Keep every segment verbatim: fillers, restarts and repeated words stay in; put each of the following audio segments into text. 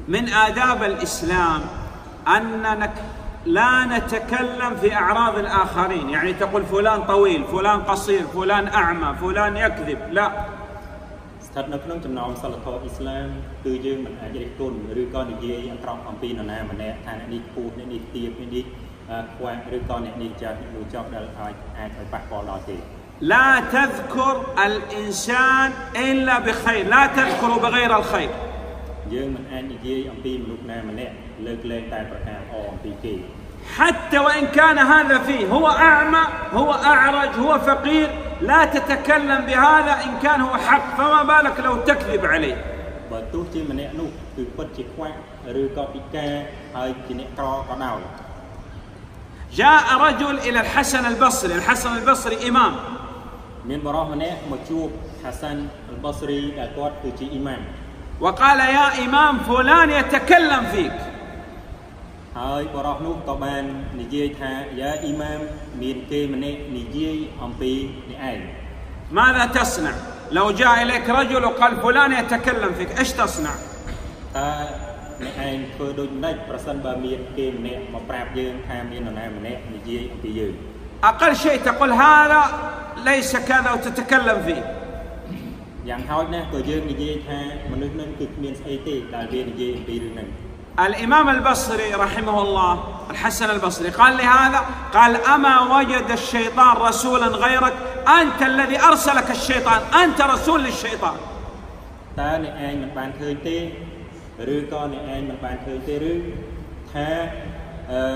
من آداب الإسلام أننا لا نتكلم في أعراض الآخرين، يعني تقول فلان طويل، فلان قصير، فلان أعمى، فلان يكذب، لا. ស្ថិតនៅក្នុងចំណោមសិលធម៌អ៊ីស្លាមគឺយើងមិនអាចរិះគន់ឬក៏និយាយអាក្រក់អំពីនរណាម្នាក់ថាអ្នកនេះពូអ្នកនេះទាបអ្នកនេះខ្វះឬក៏អ្នកនេះចាស់អ្នកនោះចោះដែលអាចអាចឲ្យប៉ះពាល់ដល់ទេ لا تذكر الإنسان إلا بخير، لا تذكره بغير الخير. យើងមិនអាចនិយាយអំពីមនុស្សណាម្នាក់លើកលែងតែប្រការល្អអំពីគេ حتى وإن كان هذا فيه هو أعمى، هو أعرج، هو فقير، لا تتكلم بهذا إن كان هو حق، فما بالك لو تكذب عليه. បើទោះជាម្នាក់នោះគឺពិតជាខ្វះឬក៏ពិការហើយជាអ្នកក្រក៏ដោយ جاء رجل إلى الحسن البصري، الحسن البصري إمام. មានបរិសម្នាក់មកជួប حسن البصري ដែលគាត់គឺជាអ៊ីម៉ាម وقال يا إمام فلان يتكلم فيك. ហើយបរិសនោះក៏បាននិយាយថាយ៉ាអ៊ីម៉ាមមានគេម្នាក់និយាយអំពីអ្នកឯង ماذا تصنع لو جاء إليك رجل وقال فلان يتكلم فيك، إيش تصنع؟ តើអ្នកឯងធ្វើដូចម្ដេចប្រសិនបើមានគេម្នាក់មកប្រាប់យើងថាមាននរណាម្នាក់និយាយអំពីយើង أقل شيء تقول هذا ليس كذا وتتكلم فيه. យ៉ាងហោចណាស់ក៏យើងនិយាយថាមនុស្សនឹងគឺគ្មានស្អីទេដែលវានិយាយអំពីរឿងហ្នឹង الإمام البصري رحمه الله الحسن البصري قال لهذا، قال أما وجد الشيطان رسولا غيرك، أنت الذي أرسلك الشيطان، أنت رسول للشيطان. តើអ្នកឯងមិនបានឃើញទេឬក៏អ្នកឯងមិនបានឃើញទេឬថាអឺ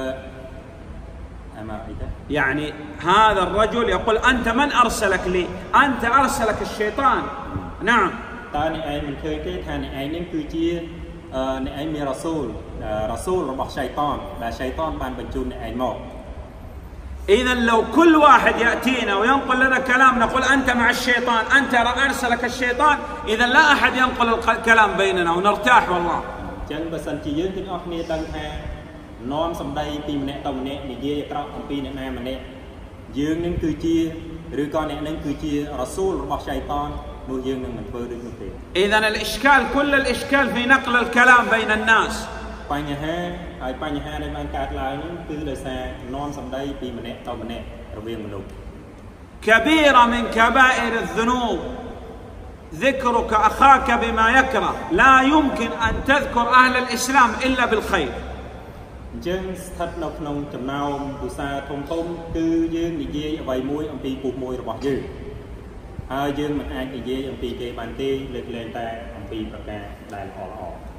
يعني هذا الرجل يقول أنت من أرسلك لي؟ أنت أرسلك الشيطان. نعم. តើអ្នកឯងមិនឃើញទេថាអ្នកឯងនេះគឺជាអ្នកឯងមានរ៉ាស៊ូលរ៉ាស៊ូលរបស់ឆៃតានដែលឆៃតានបានបញ្ជូនអ្នកឯងមក إذا لو كل واحد يأتينا وينقل لنا كلام نقول أنت مع الشيطان، أنت أرسلك الشيطان، إذا لا أحد ينقل الكلام بيننا ونرتاح والله. ចឹងបើសិនជាយើងទាំងអស់គ្នាដឹងថានាំសម្ដីពីម្នាក់ទៅម្នាក់និយាយអាក្រក់អំពីអ្នកណាម្នាក់យើងនឹងគឺជាឬក៏អ្នកនឹងគឺជារ៉ាស៊ូលរបស់ឆៃតាននោះយើងនឹងមិនធ្វើដូចនោះទេ إذا الإشكال كل الإشكال في نقل الكلام بين الناس. បញ្ហាហើយបញ្ហាដែលបានកើតឡើងនេះគឺដោយសារនាំសម្ដីពីម្នាក់ទៅម្នាក់រវាងមនុស្ស كبيرة من كبائر الذنوب ذكرك أخاك بما يكره، لا يمكن أن تذكر أهل الإسلام إلا بالخير. អញ្ចឹងស្ថិតនៅក្នុងចំណោមទុសាធំធំគឺយើងនិយាយអ្វីមួយអំពីពុះមួយរបស់យើងហើយយើងមិនអាចនិយាយអំពីគេបានទេលើកលែងតែអំពីប្រការដែលល្អល្អ